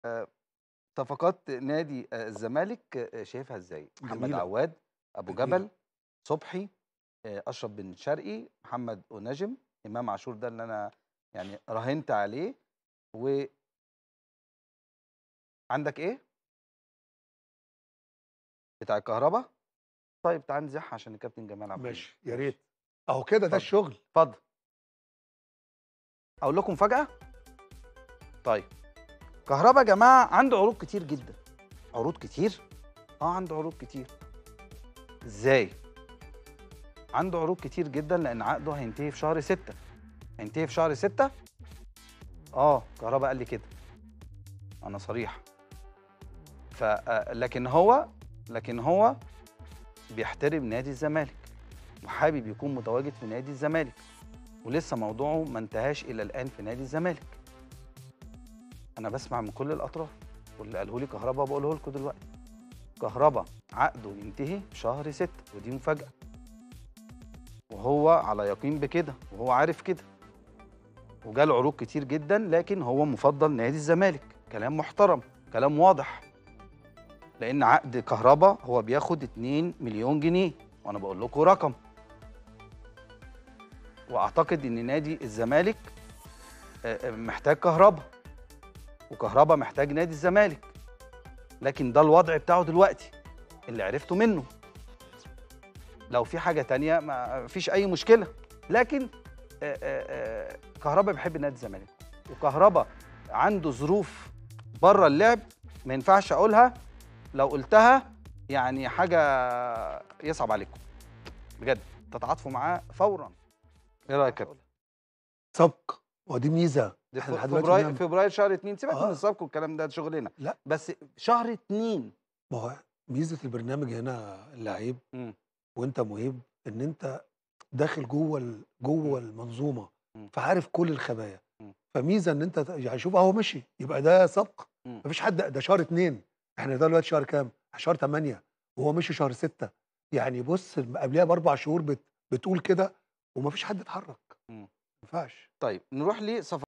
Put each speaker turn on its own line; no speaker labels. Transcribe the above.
آآ صفقات نادي الزمالك شايفها إزاي؟ محمد
جميلة،
عواد، أبو
جميلة.
جبل، صبحي، أشرف بن شرقي، محمد أوناجم، إمام عاشور ده اللي أنا يعني راهنت عليه، وعندك إيه؟ بتاع الكهربا؟ طيب تعالَ نزِحها عشان الكابتن جمال عبد الحميد،
ماشي، يا
ماشي،
ريت. أهو كده ده
اتفضل،
الشغل.
اتفضل. أقول لكم مفاجأة؟ طيب، كهربا يا جماعة عنده عروض كتير جدًا. عروض كتير؟ عنده عروض كتير. إزاي؟ عنده عروض كتير جدًا لأن عقده هينتهي في شهر 6. هينتهي في شهر 6؟ كهربا قال لي كده، أنا صريح. ف لكن هو بيحترم نادي الزمالك، وحابب يكون متواجد في نادي الزمالك، ولسه موضوعه ما انتهاش إلى الآن في نادي الزمالك. أنا باسمع من كل الأطراف، واللي قاله لي كهربا باقوله لكم دلوقتي. كهربا عقده ينتهي في شهر 6 ودي مفاجأة، وهو على يقين بكده، وهو عارف كده. وجاله عروض كتير جدًا، لكن هو مفضّل نادي الزمالك، كلام محترم، كلام واضح، لأن عقد كهربا هو بياخد 2.000.000 جنيه، وأنا باقول لكم رقم، وأعتقد إن نادي الزمالك محتاج كهربا، وكهربا محتاج نادي الزمالك، لكن ده الوضع بتاعه دلوقتي، اللي عرفته منه. لو في حاجة تانية ما فيش أي مشكلة، لكن كهربا بيحب نادي الزمالك، وكهربا عنده ظروف برّه اللعب ما ينفعش أقولها، لو قُلتها يعني حاجة يصعب عليكم، بجد تتعاطفوا معاه فورًا. إيه
ما
رأيك
ينفعش
يا كابتن؟
أقولها. سبق، ودي ميزة.
دي
إحنا لحد دلوقتي
فبراير
بنعمل
فبراير شهر 2 سيبك من
آه،
السبق والكلام ده شغلنا،
لأ،
بس شهر 2.
ما هو ميزة البرنامج هنا اللعيب
إمم،
وأنت مُهِب، إن أنت داخل جوّه
إمم،
المنظومة،
إمم،
فعارف كل الخبايا.
إمم،
فميزة إن أنت يعني شوف أهو مشي، يبقى ده سبق.
إمم،
ما فيش حد ده شهر 2، إحنا دلوقتي شهر كام؟ شهر 8 وهو مشي شهر 6. يعني بُص قبليها ب4 شهور بتقول كده وما فيش حد اتحرك. ما
إمم.
ينفعش.
طيب نروح لصف